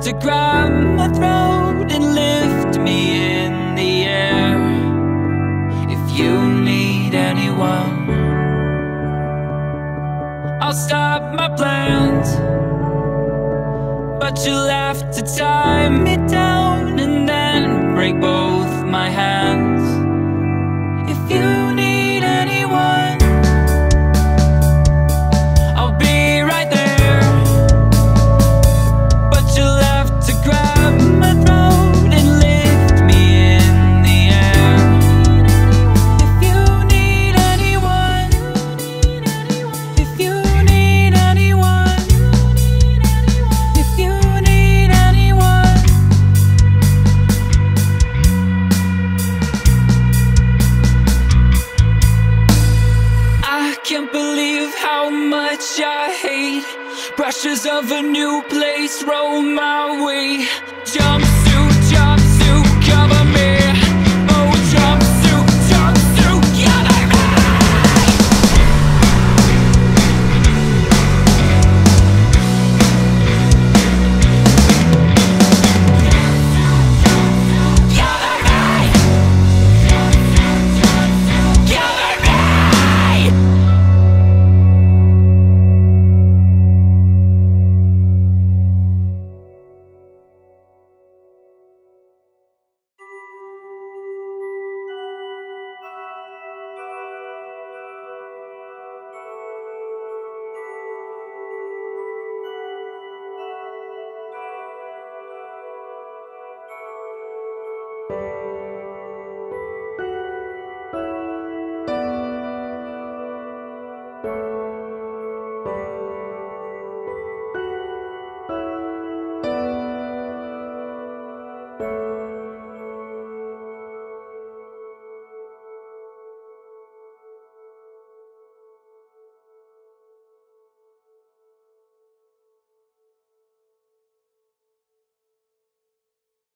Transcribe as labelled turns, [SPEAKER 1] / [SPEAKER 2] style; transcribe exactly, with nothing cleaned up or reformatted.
[SPEAKER 1] to grab my throat and lift me in the air. If you need anyone, I'll stop my plans, but you'll have to tie me down and then break both my hands. If you need anyone, I'll be right there, but you'll have to grab my throat and lift me in the air. If you need anyone, if you need anyone, if you need anyone. I can't believe how much I hate pressures of a new place roll my way. Jumpsuit, jumpsuit, cover me. Oh, jumpsuit, jumpsuit, cover me. Cover me. Cover me.